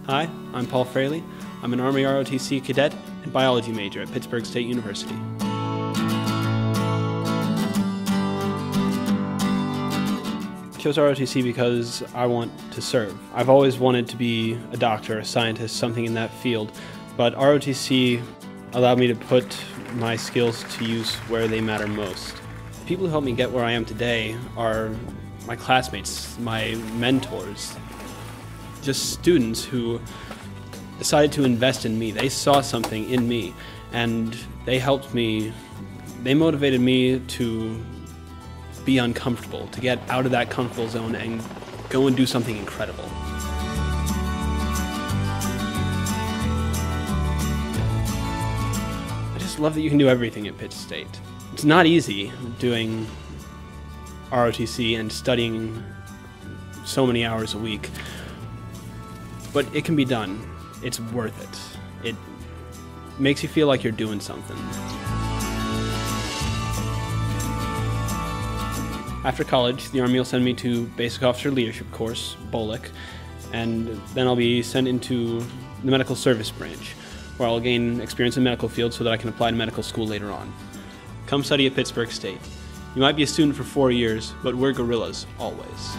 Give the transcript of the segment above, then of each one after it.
Hi, I'm Paul Fraley. I'm an Army ROTC cadet and biology major at Pittsburgh State University. I chose ROTC because I want to serve. I've always wanted to be a doctor, a scientist, something in that field, but ROTC allowed me to put my skills to use where they matter most. The people who helped me get where I am today are my classmates, my mentors, just students who decided to invest in me. They saw something in me and they helped me, they motivated me to be uncomfortable, to get out of that comfortable zone and go and do something incredible. I just love that you can do everything at Pitt State. It's not easy doing ROTC and studying so many hours a week, but it can be done. It's worth it. It makes you feel like you're doing something. After college, the Army will send me to Basic Officer Leadership course, BOLIC, and then I'll be sent into the Medical Service branch, where I'll gain experience in the medical field so that I can apply to medical school later on. Come study at Pittsburgh State. You might be a student for 4 years, but we're gorillas, always.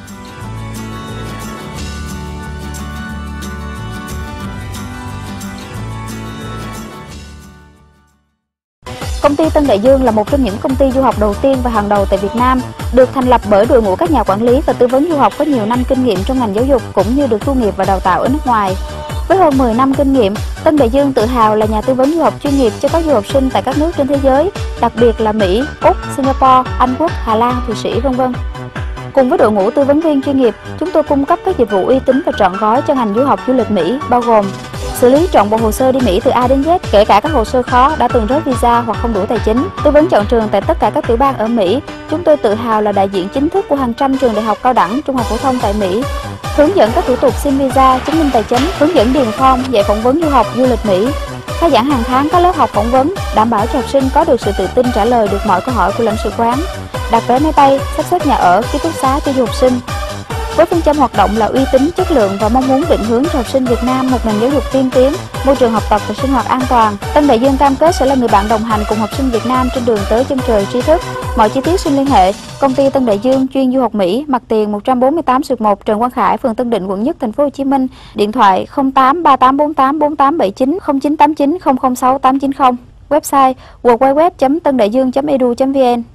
Công ty Tân Đại Dương là một trong những công ty du học đầu tiên và hàng đầu tại Việt Nam, được thành lập bởi đội ngũ các nhà quản lý và tư vấn du học có nhiều năm kinh nghiệm trong ngành giáo dục cũng như được tu nghiệp và đào tạo ở nước ngoài. Với hơn 10 năm kinh nghiệm, Tân Đại Dương tự hào là nhà tư vấn du học chuyên nghiệp cho các du học sinh tại các nước trên thế giới, đặc biệt là Mỹ, Úc, Singapore, Anh Quốc, Hà Lan, Thụy Sĩ, v.v. Cùng với đội ngũ tư vấn viên chuyên nghiệp, chúng tôi cung cấp các dịch vụ uy tín và trọn gói cho ngành du học du lịch Mỹ, bao gồm xử lý trọn bộ hồ sơ đi Mỹ từ A đến Z, kể cả các hồ sơ khó đã từng rớt visa hoặc không đủ tài chính. Tư vấn chọn trường tại tất cả các tiểu bang ở Mỹ. Chúng tôi tự hào là đại diện chính thức của hàng trăm trường đại học cao đẳng, trung học phổ thông tại Mỹ. Hướng dẫn các thủ tục xin visa, chứng minh tài chính, hướng dẫn điền form, dạy phỏng vấn du học du lịch Mỹ. Khai giảng hàng tháng các lớp học phỏng vấn, đảm bảo cho học sinh có được sự tự tin trả lời được mọi câu hỏi của lãnh sự quán. Đặt vé máy bay, sắp xếp nhà ở, ký túc xá cho du học sinh. Với phương châm hoạt động là uy tín, chất lượng và mong muốn định hướng cho học sinh Việt Nam một nền giáo dục tiên tiến, môi trường học tập và sinh hoạt an toàn, Tân Đại Dương cam kết sẽ là người bạn đồng hành cùng học sinh Việt Nam trên đường tới chân trời tri thức. Mọi chi tiết xin liên hệ công ty Tân Đại Dương chuyên du học Mỹ, mặt tiền 148/1 Trần Quang Khải, phường Tân Định, quận Nhất, thành phố Hồ Chí Minh. Điện thoại 08 3848 4879 0989 006 890. Website www.tandaiduong.edu.vn.